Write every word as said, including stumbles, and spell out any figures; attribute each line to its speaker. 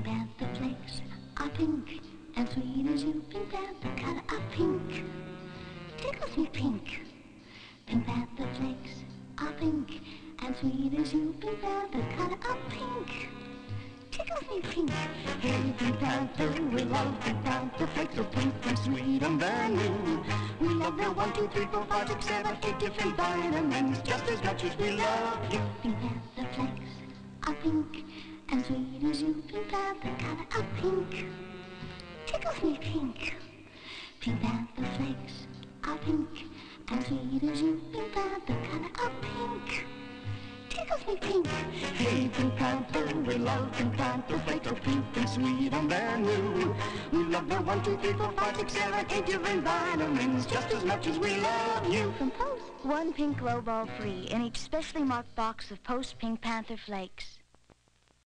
Speaker 1: Panther flakes are pink and sweet as you. Pink Panther color of pink tickles me pink. Pink Panther flakes are pink and sweet as you. Pink Panther color of pink tickles me pink. Hey, Pink Panther, we love Pink Panther flakes, so pink and sweet and they're new. We love their one, two, three, four, five, six, seven, eight different vitamins just as much as we love you. Pink Panther flakes are pink and sweet as you. Pink Panther color of pink tickles me pink. Pink Panther flakes are pink and sweet as you. Pink Panther color of pink tickles me pink. Hey, Pink Panther, we love Pink Panther flakes, are pink and sweet and they're new. We love their one, two, three, four, five, six, seven, eight different vitamins just as much as we love you.
Speaker 2: From Post, one pink glow ball free in each specially marked box of Post Pink Panther flakes.